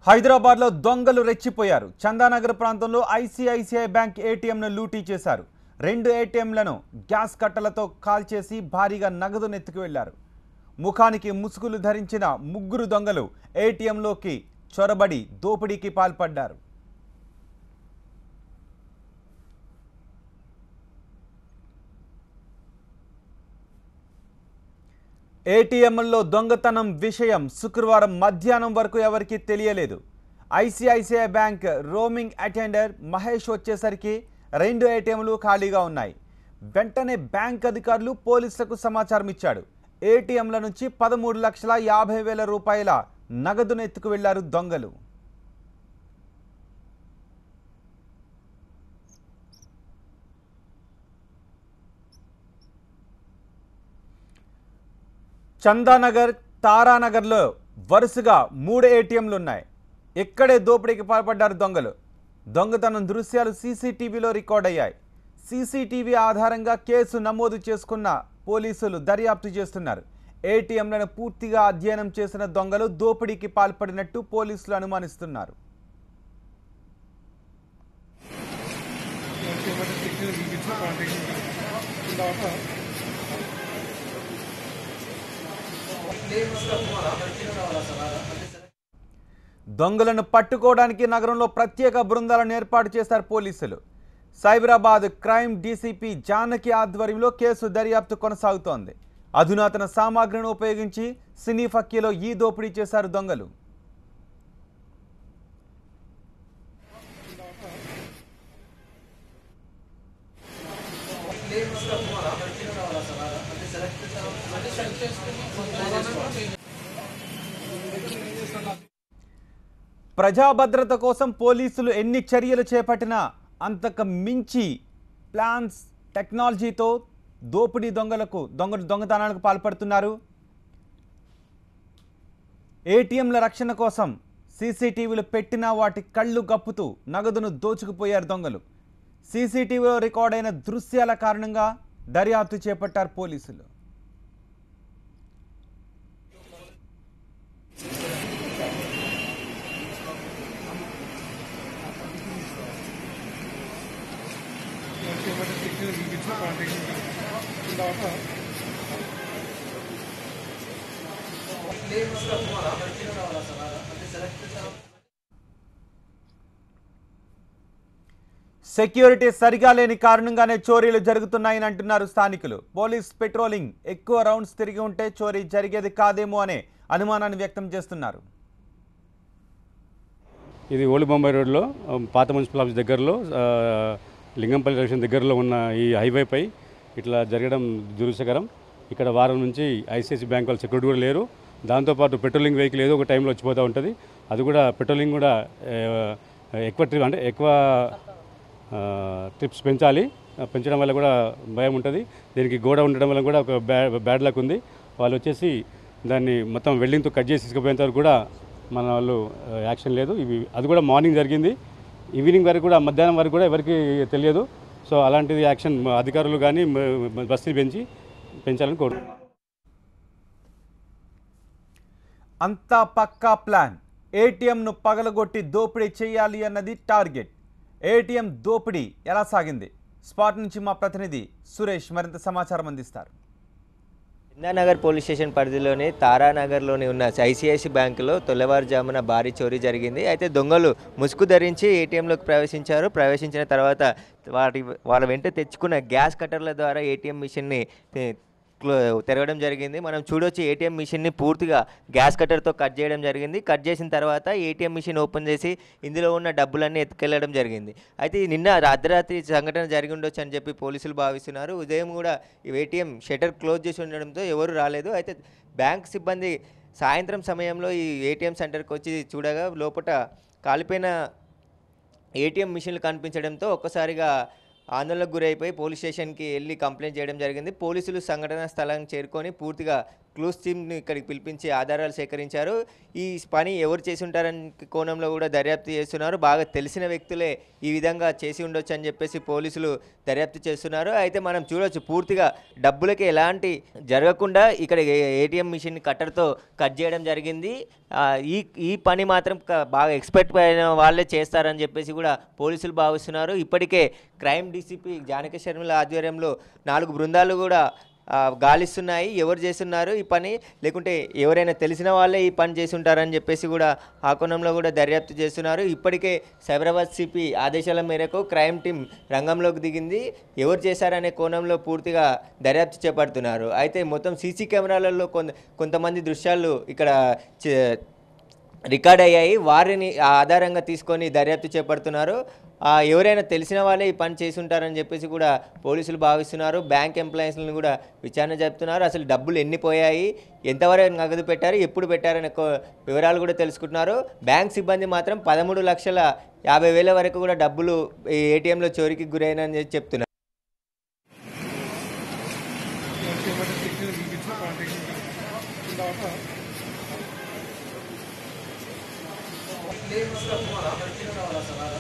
హైదరాబాద్లో దొంగలు రెచ్చిపోయారు. చందానగర్ ప్రాంతంలో ఐసీఐసీఐ బ్యాంక్ ఏటీఎంను లూటీ చేశారు. 2 ఏటీఎంలను గ్యాస్ కట్టలతో కాల్చేసి భారీగా నగదును ఎత్తుకు వెళ్లారు. ముఖానికి ముసుగులు ధరించిన 3 దొంగలు ఏటీఎంలోకి చొరబడి దోపిడీకి పాల్పడ్డారు. ఏటీఎంల్లో దొంగతనం విషయం శుక్రవారం మధ్యాహ్నం వరకు ఎవరికీ తెలియలేదు. ICICI bank roaming attender Mahesh వచ్చేసరికి 2 ఏటీఎంలు ఖాళీగా ఉన్నాయి. వెంటనే బ్యాంక్ అధికారులు పోలీసులకు సమాచారం ఇచ్చాడు. ఏటీఎంల నుంచి 13,50,000 రూపాయల నగదును ఎత్తుకు వెళ్లారు దొంగలు. చందానగర్, తారానగర్లో వరుసగా 3 ఏటీఎంలు ఉన్నాయి. ఇక్కడే దోపిడీకి పాల్పడ్డారు దొంగలు. దొంగతనం దృశ్యాలు సీసీటీవీలో రికార్డ్ అయ్యాయి. సీసీటీవీ ఆధారంగా కేసు నమోదు చేసుకున్న పోలీసులు దర్యాప్తు చేస్తున్నారు. ఏటీఎంలను పూర్తిగా అధ్యయనం చేసిన దొంగలు దోపిడీకి పాల్పడినట్టు పోలీసులు అనుమానిస్తున్నారు. దొంగలను పట్టుకోవడానికి నగరంలో ప్రత్యేక బృందాలను ఏర్పాటు చేశారు పోలీసులు. సైబరాబాద్ క్రైమ్ డీసీపీ జానకి ఆధ్వర్యంలో కేసు దర్యాప్తు కొనసాగుతోంది. అధునాతన సామాగ్రిని ఉపయోగించి సినీ ఫక్కీలో ఈ దోపిడీ చేశారు దొంగలు. ప్రజాభద్రత కోసం పోలీసులు ఎన్ని చర్యలు చేపట్టినా అంతకు మించి ప్లాన్స్, టెక్నాలజీతో దోపిడీ దొంగతనాలకు పాల్పడుతున్నారు. ఏటీఎంల రక్షణ కోసం సీసీటీవీలు పెట్టినా వాటి కళ్ళు గప్పుతూ నగదును దోచుకుపోయారు దొంగలు. సీసీటీవీలో రికార్డైన దృశ్యాల కారణంగా దర్యాప్తు చేపట్టారు పోలీసులు. సెక్యూరిటీ సరిగా లేని కారణంగానే చోరీలు జరుగుతున్నాయని అంటున్నారు స్థానికులు. పోలీస్ పెట్రోలింగ్ ఎక్కువ రౌండ్స్ తిరిగి ఉంటే చోరీ జరిగేది కాదేమో అనే అనుమానాన్ని వ్యక్తం చేస్తున్నారు. ఇది ఓల్డ్ బొంబాయి రోడ్లో పాత మున్సిపల్ ఆఫీస్ దగ్గరలో లింగంపల్లి జంక్షన్ దగ్గరలో ఉన్న ఈ హైవేపై ఇట్లా జరగడం దురదృష్టకరం. ఇక్కడ వారం నుంచి ఐసిఐసి బ్యాంక్ వాళ్ళు సెక్యూరిటీ కూడా లేరు. దాంతోపాటు పెట్రోలింగ్ వెహికల్ ఏదో ఒక టైంలో వచ్చిపోతూ ఉంటుంది. అది కూడా పెట్రోలింగ్ కూడా ఎక్కువ ట్రిప్స్ పెంచడం వల్ల కూడా భయం ఉంటుంది. దీనికి గోడ ఉండడం వల్ల కూడా ఒక బ్యాడ్ లక్ ఉంది. వాళ్ళు వచ్చేసి దాన్ని మొత్తం వెల్డింగ్తో కట్ చేసి తీసుకుపోయేంత వరకు కూడా మన వాళ్ళు యాక్షన్ లేదు. అది కూడా మార్నింగ్ జరిగింది. ఈవినింగ్ వరకు కూడా, మధ్యాహ్నం వరకు కూడా ఎవరికి తెలియదు. సో అలాంటిది యాక్షన్ అధికారులు కానీ బస్తీ పెంచాలని కోరుతున్నాను. అంతా పక్కా ప్లాన్. ఏటీఎంను పగలగొట్టి దోపిడీ చేయాలి అన్నది టార్గెట్. ఏటీఎం దోపిడీ ఎలా సాగింది? స్పాట్ నుంచి మా ప్రతినిధి సురేష్ మరింత సమాచారం అందిస్తారు. చందానగర్ పోలీస్ స్టేషన్ పరిధిలోని తారానగర్లోని ఉన్న ఐసిఐసి బ్యాంకులో తెల్లవారుజామున భారీ చోరీ జరిగింది. అయితే దొంగలు ముసుగు ధరించి ఏటీఎంలోకి ప్రవేశించిన తర్వాత వాళ్ళ వెంట తెచ్చుకున్న గ్యాస్ కట్టర్ల ద్వారా ఏటీఎం మిషన్ని తెరవడం జరిగింది. మనం చూడొచ్చు, ఏటీఎం మిషన్ని పూర్తిగా గ్యాస్ కట్టర్తో కట్ చేయడం జరిగింది. కట్ చేసిన తర్వాత ఏటీఎం మిషన్ ఓపెన్ చేసి ఇందులో ఉన్న డబ్బులన్నీ ఎత్తుకెళ్లడం జరిగింది. అయితే నిన్న అర్ధరాత్రి సంఘటన జరిగి ఉండొచ్చు అని చెప్పి పోలీసులు భావిస్తున్నారు. ఉదయం కూడా ఈ ఏటీఎం షట్టర్ క్లోజ్ చేసి ఉండడంతో ఎవరు రాలేదు. అయితే బ్యాంక్ సిబ్బంది సాయంత్రం సమయంలో ఈ ఏటీఎం సెంటర్కి వచ్చి చూడగా లోపల కాలిపోయిన ఏటీఎం మిషన్లు కనిపించడంతో ఒక్కసారిగా ఆందోళనకు గురైపోయి పోలీస్ స్టేషన్కి వెళ్ళి కంప్లైంట్ చేయడం జరిగింది. పోలీసులు సంఘటనా స్థలానికి చేరుకొని పూర్తిగా క్లూస్ టీమ్ని ఇక్కడికి పిలిపించి ఆధారాలు సేకరించారు. ఈ పని ఎవరు చేసి ఉంటారని కోణంలో కూడా దర్యాప్తు చేస్తున్నారు. బాగా తెలిసిన వ్యక్తులే ఈ విధంగా చేసి ఉండొచ్చు అని చెప్పేసి పోలీసులు దర్యాప్తు చేస్తున్నారు. అయితే మనం చూడొచ్చు పూర్తిగా డబ్బులకి ఎలాంటి జరగకుండా ఇక్కడ ఏటీఎం మిషన్ కట్టర్తో కట్ చేయడం జరిగింది. ఈ పని మాత్రం బాగా ఎక్స్పర్ట్ అయిన వాళ్ళే చేస్తారని చెప్పేసి కూడా పోలీసులు భావిస్తున్నారు. ఇప్పటికే క్రైమ్ డీసీపీ జానకి శర్మిల ఆధ్వర్యంలో 4 బృందాలు కూడా గాలిస్తున్నాయి. ఎవరు చేస్తున్నారు ఈ పని, లేకుంటే ఎవరైనా తెలిసిన వాళ్ళే ఈ పని చేసి ఉంటారని చెప్పేసి కూడా ఆ కోణంలో కూడా దర్యాప్తు చేస్తున్నారు. ఇప్పటికే సైబరాబాద్ సిపి ఆదేశాల మేరకు క్రైమ్ టీం రంగంలోకి దిగింది. ఎవరు చేశారనే కోణంలో పూర్తిగా దర్యాప్తు చేపడుతున్నారు. అయితే మొత్తం సీసీ కెమెరాలలో కొంతమంది దృశ్యాలు ఇక్కడ రికార్డ్ అయ్యాయి. వారిని ఆధారంగా తీసుకొని దర్యాప్తు చేపడుతున్నారు. ఎవరైనా తెలిసిన వాళ్ళే ఈ పని చేసి ఉంటారని చెప్పేసి కూడా పోలీసులు భావిస్తున్నారు. బ్యాంక్ ఎంప్లాయీస్లను కూడా విచారణ జరుపుతున్నారు. అసలు డబ్బులు ఎన్ని పోయాయి, ఎంతవరకు నగదు పెట్టారు, ఎప్పుడు పెట్టారనే వివరాలు కూడా తెలుసుకుంటున్నారు. బ్యాంక్ సిబ్బంది మాత్రం 13,50,000 వరకు కూడా డబ్బులు ఏటీఎంలో చోరీకి గురైనని చెప్తున్నారు. Lembra-se da